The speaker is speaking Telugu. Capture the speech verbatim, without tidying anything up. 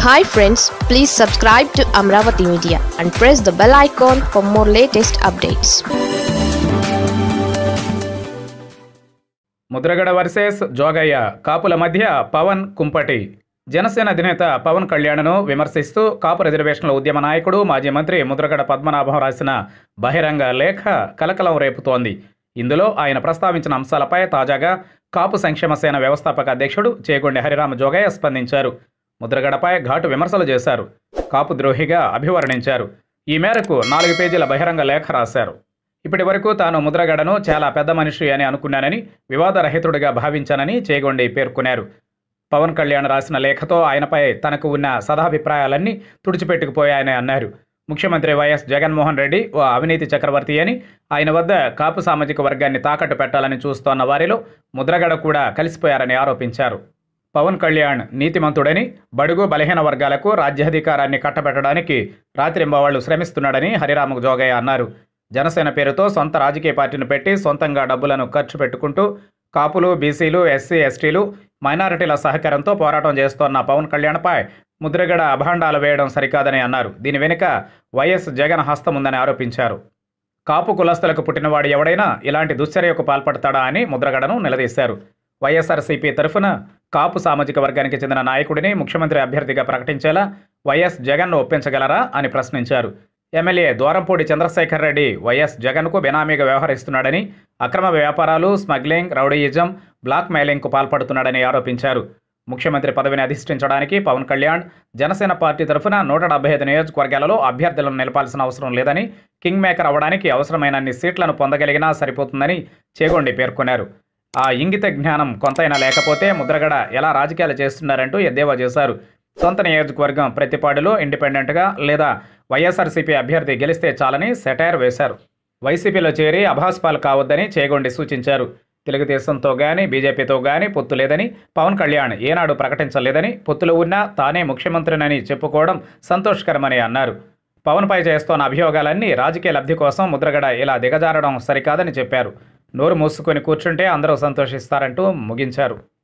Hi friends, please subscribe to Amaravathi Media and press the bell icon for more latest updates. Mudragada versus Jogaiah కాపుల మధ్య పవన్ కుంపటి. జనసేన అధినేత పవన్ కళ్యాణ్ను విమర్శిస్తూ కాపు రిజర్వేషన్ల ఉద్యమ నాయకుడు మాజీ మంత్రి ముద్రగడ పద్మనాభం రాసిన బహిరంగ లేఖ కలకలం రేపుతోంది. ఇందులో ఆయన ప్రస్తావించిన అంశాలపై తాజాగా కాపు సంక్షేమ సేన వ్యవస్థాపక అధ్యక్షుడు చేగొండి హరిరామ జోగయ్య స్పందించారు. ముద్రగడపై ఘాటు విమర్శలు చేశారు. కాపు ద్రోహిగా అభివర్ణించారు. ఈ మేరకు నాలుగు పేజీల బహిరంగ లేఖ రాశారు. ఇప్పటి వరకు తాను ముద్రగడను చాలా పెద్ద మనిషి అని అనుకున్నానని, వివాదరహితుడిగా భావించానని చేగొండి పేర్కొన్నారు. పవన్ కళ్యాణ్ రాసిన లేఖతో ఆయనపై తనకు ఉన్న సదాభిప్రాయాలన్నీ తుడిచిపెట్టుకుపోయాయని అన్నారు. ముఖ్యమంత్రి వైఎస్ జగన్మోహన్ రెడ్డి ఓ అవినీతి చక్రవర్తి అని, ఆయన వద్ద కాపు సామాజిక వర్గాన్ని తాకట్టు పెట్టాలని చూస్తోన్న వారిలో ముద్రగడ కూడా కలిసిపోయారని ఆరోపించారు. పవన్ కళ్యాణ్ నీతిమంతుడని, బడుగు బలహీన వర్గాలకు రాజ్యాధికారాన్ని కట్టబెట్టడానికి రాత్రింబవళ్లు శ్రమిస్తున్నాడని హరిరామ జోగయ్య అన్నారు. జనసేన పేరుతో సొంత రాజకీయ పార్టీని పెట్టి సొంతంగా డబ్బులను ఖర్చు పెట్టుకుంటూ కాపులు, బీసీలు, ఎస్సీ, ఎస్టీలు, మైనారిటీల సహకారంతో పోరాటం చేస్తోన్న పవన్ కళ్యాణ్పై ముద్రగడ అభాండాలు వేయడం సరికాదని అన్నారు. దీని వెనుక వైఎస్ జగన్ హస్తం ఉందని ఆరోపించారు. కాపు కులస్తులకు పుట్టినవాడు ఎవడైనా ఇలాంటి దుశ్చర్యకు పాల్పడతాడా అని ముద్రగడను నిలదీశారు. వైఎస్ఆర్సీపీ తరఫున కాపు సామాజిక వర్గానికి చెందిన నాయకుడిని ముఖ్యమంత్రి అభ్యర్థిగా ప్రకటించేలా వైఎస్ జగన్ను ఒప్పించగలరా అని ప్రశ్నించారు. ఎమ్మెల్యే ద్వారంపూడి చంద్రశేఖర్ రెడ్డి వైఎస్ జగన్కు బెనామీగా వ్యవహరిస్తున్నాడని, అక్రమ వ్యాపారాలు, స్మగ్లింగ్, రౌడీయిజం, బ్లాక్ మెయిలింగ్కు పాల్పడుతున్నాడని ఆరోపించారు. ముఖ్యమంత్రి పదవిని అధిష్ఠించడానికి పవన్ కళ్యాణ్ జనసేన పార్టీ తరఫున నూట డెబ్బై ఐదు నియోజకవర్గాలలో అభ్యర్థులను నిలపాల్సిన అవసరం లేదని, కింగ్ మేకర్ అవ్వడానికి అవసరమైనన్ని సీట్లను పొందగలిగినా సరిపోతుందని చేగొండి పేర్కొన్నారు. ఆ ఇంగిత జ్ఞానం కొంతైనా లేకపోతే ముద్రగడ ఎలా రాజకీయాలు చేస్తున్నారంటూ ఎద్దేవా చేశారు. సొంత నియోజకవర్గం ప్రతిపాడులో ఇండిపెండెంట్గా లేదా వైఎస్ఆర్సీపీ అభ్యర్థి గెలిస్తే చాలని సెటైర్ వేశారు. వైసీపీలో చేరి అభాస్పాలు కావద్దని చేగొండి సూచించారు. తెలుగుదేశంతో గానీ బీజేపీతో గానీ పొత్తు లేదని పవన్ కళ్యాణ్ ఏనాడు ప్రకటించలేదని, పొత్తులు ఉన్నా తానే ముఖ్యమంత్రినని చెప్పుకోవడం సంతోషకరమని అన్నారు. పవన్పై చేస్తోన్న అభియోగాలన్నీ రాజకీయ లబ్ధి కోసం ముద్రగడ ఇలా దిగజారడం సరికాదని చెప్పారు. నోరు మూసుకొని కూర్చుంటే అందరూ సంతోషిస్తారంటూ ముగించారు.